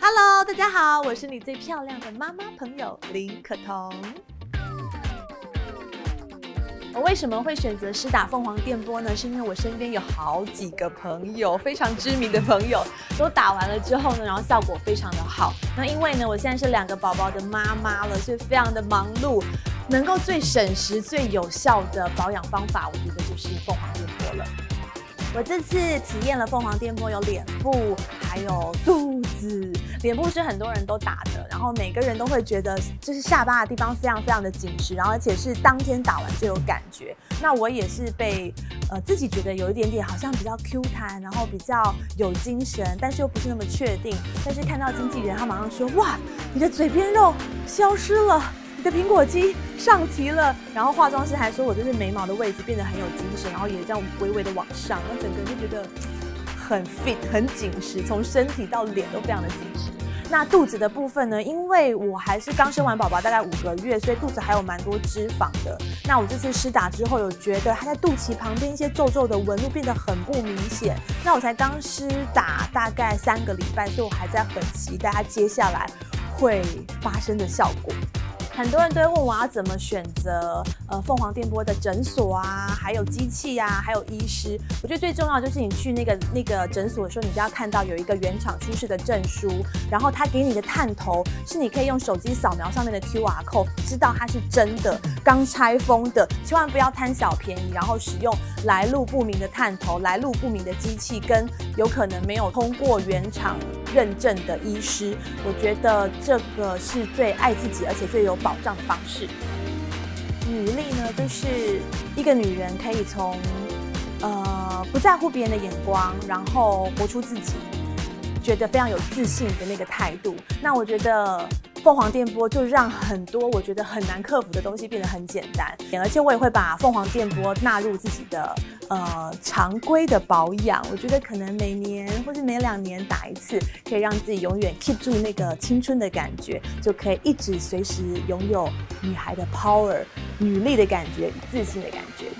Hello， 大家好，我是你最漂亮的妈妈朋友林可彤。我为什么会选择施打凤凰电波呢？是因为我身边有好几个朋友，非常知名的朋友，都打完了之后呢，然后效果非常的好。那因为呢，我现在是2个宝宝的妈妈了，所以非常的忙碌，能够最省时、最有效的保养方法，我觉得就是凤凰电波了。我这次体验了凤凰电波，有脸部，还有肚子。脸部是很多人都打的，然后每个人都会觉得就是下巴的地方非常的紧实，然后而且是当天打完就有感觉。那我也是被自己觉得有一点点好像比较 Q 弹，然后比较有精神，但是又不是那么确定。但是看到经纪人，他马上说：“哇，你的嘴边肉消失了。”你的苹果肌上提了，然后化妆师还说我就是眉毛的位置变得很有精神，然后也这样微微的往上，然后整个人就觉得很 fit 很紧实，从身体到脸都非常的紧实。那肚子的部分呢，因为我还是刚生完宝宝大概5个月，所以肚子还有蛮多脂肪的。那我这次施打之后，有觉得它在肚脐旁边一些皱皱的纹路变得很不明显。那我才刚施打大概3个礼拜，所以我还在很期待它接下来会发生的效果。很多人都会问我要怎么选择凤凰电波的诊所啊，还有机器啊，还有医师。我觉得最重要的就是你去那个诊所的时候，你就要看到有一个原厂出示的证书，然后他给你的探头是你可以用手机扫描上面的 QR code， 知道它是真的，刚拆封的。千万不要贪小便宜，然后使用来路不明的探头、来路不明的机器，跟有可能没有通过原厂认证的医师。我觉得这个是最爱自己，而且最有保障的方式。女力呢，就是一个女人可以从不在乎别人的眼光，然后活出自己，觉得非常有自信的那个态度。那我觉得凤凰电波就让很多我觉得很难克服的东西变得很简单，而且我也会把凤凰电波纳入自己的常规的保养。我觉得可能每年或是每2年打一次，可以让自己永远 keep 住那个青春的感觉，就可以一直随时拥有女孩的 power、女力的感觉、自信的感觉。